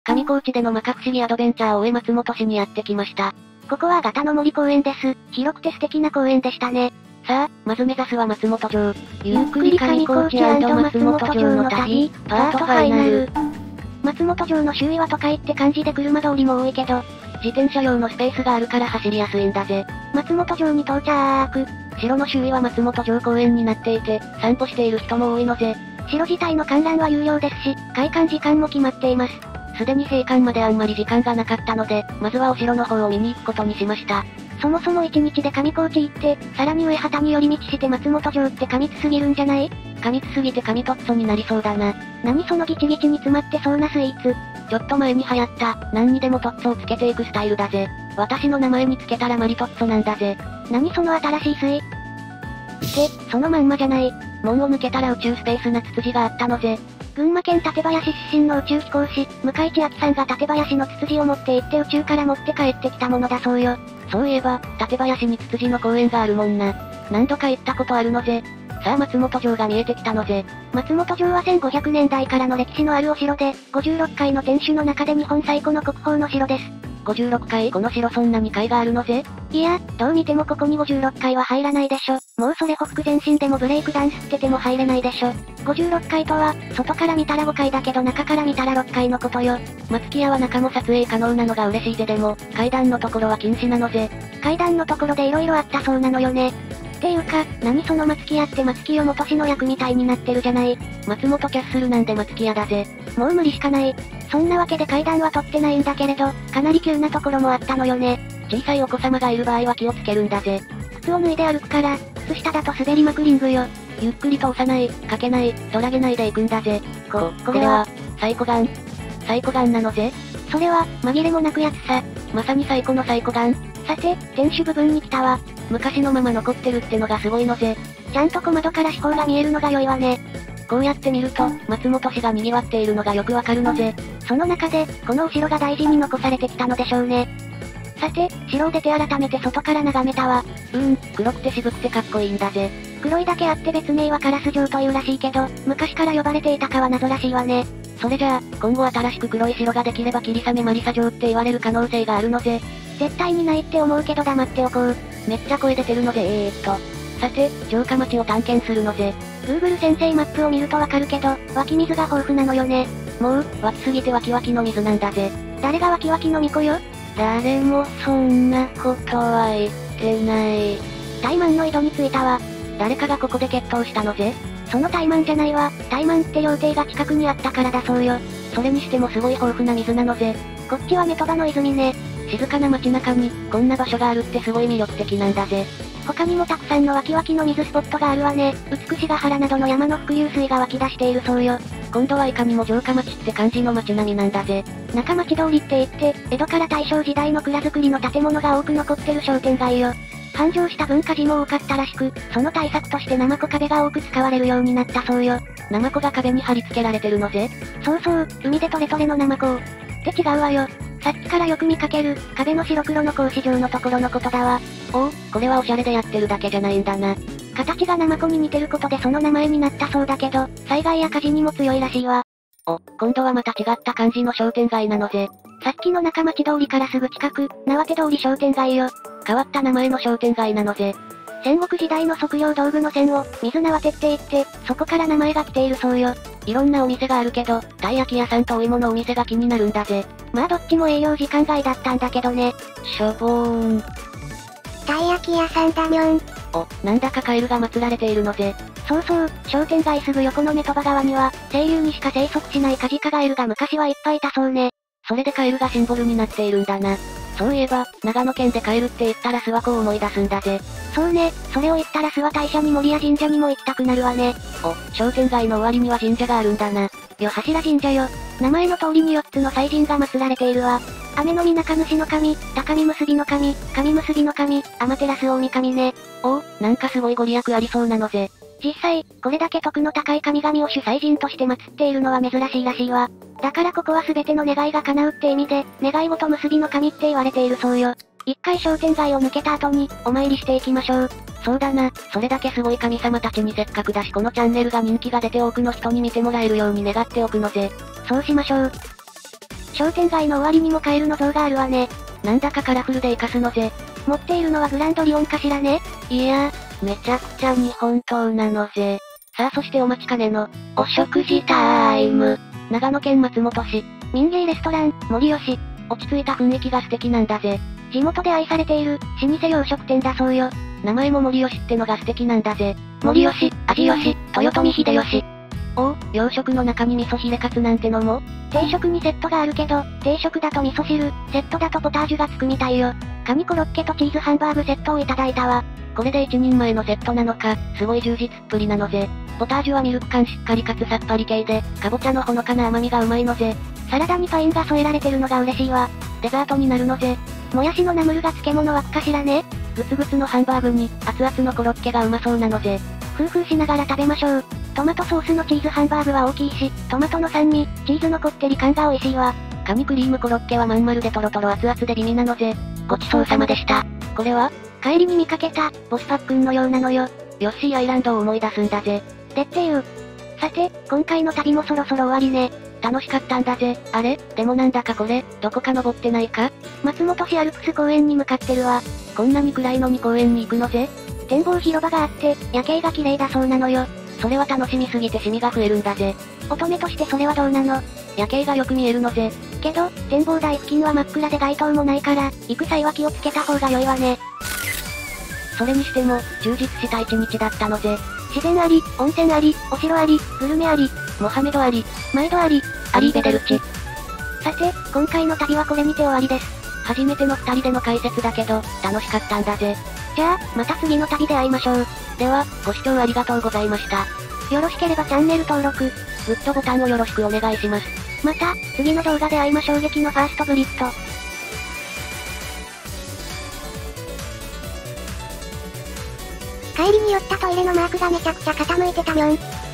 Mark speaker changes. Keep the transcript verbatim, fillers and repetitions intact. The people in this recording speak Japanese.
Speaker 1: 上高地での摩訶不思議アドベンチャーを終え松本市にやってきました。
Speaker 2: ここはガタの森公園です。広くて素敵な公園でしたね。
Speaker 1: さあ、まず目指すは松本城。ゆっくり上高地松本城の旅、パートファイナル。
Speaker 2: 松本城の周囲は都会って感じで車通りも多いけど、
Speaker 1: 自転車用のスペースがあるから走りやすいんだぜ。
Speaker 2: 松本城に到着。
Speaker 1: 城の周囲は松本城公園になっていて、散歩している人も多いのぜ。
Speaker 2: 城自体の観覧は有料ですし、開館時間も決まっています。
Speaker 1: すでに閉館まであんまり時間がなかったので、まずはお城の方を見に行くことにしました。
Speaker 2: そもそも一日で上高地行って、さらに上畑に寄り道して松本城って過密すぎるんじゃない？
Speaker 1: 過密すぎて神とっそになりそうだな。
Speaker 2: 何そのギチギチに詰まってそうなスイーツ。
Speaker 1: ちょっと前に流行った、何にでもトッツォをつけていくスタイルだぜ。私の名前につけたらマリトッツォなんだぜ。
Speaker 2: 何その新しいスイって、そのまんまじゃない。
Speaker 1: 門を抜けたら宇宙スペースなツツジがあったのぜ。
Speaker 2: 群馬県館林出身の宇宙飛行士、向井千秋さんが館林のツツジを持って行って宇宙から持って帰ってきたものだそうよ。
Speaker 1: そういえば、館林にツツジの公園があるもんな。何度か行ったことあるのぜ。さあ松本城が見えてきたのぜ。
Speaker 2: 松本城はせんごひゃくねんだいからの歴史のあるお城で、ごじゅうろっかいの天守の中で日本最古の国宝の城です。
Speaker 1: ごじゅうろっかいこの城そんなに階があるのぜ。
Speaker 2: いや、どう見てもここにごじゅうろっかいは入らないでしょ。もうそれほふ前進でもブレイクダンスってても入れないでしょ。ごじゅうろっかいとは、外から見たらごかいだけど中から見たらろっかいのことよ。
Speaker 1: 松木屋は中も撮影可能なのが嬉しいぜ。でも、階段のところは禁止なのぜ。
Speaker 2: 階段のところで色々あったそうなのよね。っていうか、何その松木屋って松木代元氏の役みたいになってるじゃない。
Speaker 1: 松本キャッスルなんで松木屋だぜ。
Speaker 2: もう無理しかない。そんなわけで階段は取ってないんだけれど、かなり急なところもあったのよね。
Speaker 1: 小さいお子様がいる場合は気をつけるんだぜ。
Speaker 2: 靴を脱いで歩くから、靴下だと滑りまくりんぐよ。
Speaker 1: ゆっくりと押さない、かけない、ドラげないで行くんだぜ。こ、これは、サイコガン。サイコガンなのぜ。
Speaker 2: それは、紛れもなくやつさ。
Speaker 1: まさにサイコのサイコガン。
Speaker 2: さて、天守部分に来たわ。
Speaker 1: 昔のまま残ってるってのがすごいのぜ。
Speaker 2: ちゃんと小窓から四方が見えるのが良いわね。
Speaker 1: こうやって見ると、松本市が賑わっているのがよくわかるのぜ。
Speaker 2: その中で、このお城が大事に残されてきたのでしょうね。さて、城を出て改めて外から眺めたわ。
Speaker 1: うーん、黒くて渋くてかっこいいんだぜ。
Speaker 2: 黒いだけあって別名はカラス城というらしいけど、昔から呼ばれていたかは謎らしいわね。
Speaker 1: それじゃあ、今後新しく黒い城ができれば霧雨マリサ城って言われる可能性があるのぜ。
Speaker 2: 絶対にないって思うけど黙っておこう。
Speaker 1: めっちゃ声出てるのでえーっと。さて、城下町を探検するのぜ。
Speaker 2: Google 先生マップを見るとわかるけど、湧き水が豊富なのよね。
Speaker 1: もう、湧きすぎて湧き湧きの水なんだぜ。
Speaker 2: 誰が湧き湧きの巫女よ？
Speaker 1: 誰もそんなことは言ってない。
Speaker 2: 怠慢の井戸に着いたわ。
Speaker 1: 誰かがここで決闘したのぜ。
Speaker 2: その怠慢じゃないわ。怠慢って料亭が近くにあったからだそうよ。
Speaker 1: それにしてもすごい豊富な水なのぜ。
Speaker 2: こっちはメトバの泉ね。
Speaker 1: 静かな街中に、こんな場所があるってすごい魅力的なんだぜ。
Speaker 2: 他にもたくさんの湧き湧きの水スポットがあるわね。美しが原などの山の伏流水が湧き出しているそうよ。
Speaker 1: 今度はいかにも城下町って感じの街並みなんだぜ。
Speaker 2: 中町通りって言って、江戸から大正時代の蔵造りの建物が多く残ってる商店街よ。繁盛した文化寺も多かったらしく、その対策としてナマコ壁が多く使われるようになったそうよ。
Speaker 1: ナマコが壁に貼り付けられてるのぜ。
Speaker 2: そうそう、海でトレトレのナマコ。って違うわよ。さっきからよく見かける、壁の白黒の格子状のところのことだわ。
Speaker 1: おお、これはおしゃれでやってるだけじゃないんだな。
Speaker 2: 形がナマコに似てることでその名前になったそうだけど、災害や火事にも強いらしいわ。
Speaker 1: お、今度はまた違った感じの商店街なのぜ。
Speaker 2: さっきの中町通りからすぐ近く、縄手通り商店街よ。
Speaker 1: 変わった名前の商店街なのぜ。
Speaker 2: 戦国時代の測量道具の線を、水縄手って言って、そこから名前が来ているそうよ。
Speaker 1: いろんなお店があるけど、たい焼き屋さんとお芋のお店が気になるんだぜ。
Speaker 2: まあどっちも営業時間外だったんだけどね。
Speaker 1: しょぼーん。
Speaker 2: たい焼き屋さんだにょん。
Speaker 1: お、なんだかカエルが祀られているのぜ。
Speaker 2: そうそう、商店街すぐ横のメトバ川には、清流にしか生息しないカジカガエルが昔はいっぱいいたそうね。
Speaker 1: それでカエルがシンボルになっているんだな。そういえば、長野県でカエルって言ったら諏訪湖を思い出すんだぜ。
Speaker 2: そうね、それを言ったら諏訪大社に森や神社にも行きたくなるわね。
Speaker 1: お、商店街の終わりには神社があるんだな。
Speaker 2: よ柱神社よ。名前の通りによっつの祭神が祀られているわ。雨のみ中主の神、高見結びの神、神結びの神、天照大神ね。
Speaker 1: おお、なんかすごいご利益ありそうなのぜ。
Speaker 2: 実際、これだけ徳の高い神々を主祭神として祀っているのは珍しいらしいわ。だからここは全ての願いが叶うって意味で、願い事結びの神って言われているそうよ。一回商店街を抜けた後に、お参りしていきましょう。
Speaker 1: そうだな、それだけすごい神様たちにせっかくだしこのチャンネルが人気が出て多くの人に見てもらえるように願っておくのぜ。
Speaker 2: そうしましょう。 商店街の終わりにもカエルの像があるわね。
Speaker 1: なんだかカラフルで活かすのぜ。
Speaker 2: 持っているのはグランドリオンかしらね。
Speaker 1: いや、めちゃくちゃ日本刀なのぜ。さあそしてお待ちかねの、お食事タイム。長野県松本市。
Speaker 2: 民芸レストラン、森吉。
Speaker 1: 落ち着いた雰囲気が素敵なんだぜ。
Speaker 2: 地元で愛されている、老舗洋食店だそうよ。
Speaker 1: 名前も森吉ってのが素敵なんだぜ。
Speaker 2: 森吉、味吉、豊臣秀吉。
Speaker 1: おお、洋食の中に味噌ヒレカツなんてのも？
Speaker 2: 定食にセットがあるけど、定食だと味噌汁、セットだとポタージュがつくみたいよ。カニコロッケとチーズハンバーグセットをいただいたわ。
Speaker 1: これで一人前のセットなのか、すごい充実っぷりなのぜ。ポタージュはミルク感しっかりかつさっぱり系で、かぼちゃのほのかな甘みがうまいのぜ。
Speaker 2: サラダにパインが添えられてるのが嬉しいわ。
Speaker 1: デザートになるのぜ。
Speaker 2: もやしのナムルが漬物枠かしらね。
Speaker 1: グツグツのハンバーグに、熱々のコロッケがうまそうなのぜ。
Speaker 2: ふうふうしながら食べましょう。トマトソースのチーズハンバーグは大きいし、トマトの酸味、チーズのこってり感が美味しいわ。
Speaker 1: カニクリームコロッケはまん丸でトロトロ熱々で美味なのぜ。ごちそうさまでした。これは
Speaker 2: 帰りに見かけた、ボスパックンのようなのよ。
Speaker 1: ヨッシーアイランドを思い出すんだぜ。
Speaker 2: でっていう。さて、今回の旅もそろそろ終わりね。
Speaker 1: 楽しかったんだぜ。あれでもなんだかこれ、どこか登ってないか？
Speaker 2: 松本市アルプス公園に向かってるわ。
Speaker 1: こんなに暗いのに公園に行くのぜ。
Speaker 2: 展望広場があって、夜景が綺麗だそうなのよ。
Speaker 1: それは楽しみすぎてシミが増えるんだぜ。
Speaker 2: 乙女としてそれはどうなの？
Speaker 1: 夜景がよく見えるのぜ。
Speaker 2: けど、展望台付近は真っ暗で街灯もないから、行く際は気をつけた方が良いわね。
Speaker 1: それにしても、充実した一日だったのぜ。
Speaker 2: 自然あり、温泉あり、お城あり、グルメあり、
Speaker 1: モハメドあり、
Speaker 2: 毎度あり、
Speaker 1: アリーベデルチ。
Speaker 2: さて、今回の旅はこれにて終わりです。
Speaker 1: 初めての二人での解説だけど、楽しかったんだぜ。
Speaker 2: じゃあ、また次の旅で会いましょう。
Speaker 1: では、ご視聴ありがとうございました。
Speaker 2: よろしければチャンネル登録、
Speaker 1: グッドボタンをよろしくお願いします。
Speaker 2: また、次の動画で会いましょう。劇のファーストブリッド。帰りに寄ったトイレのマークがめちゃくちゃ傾いてたみょん。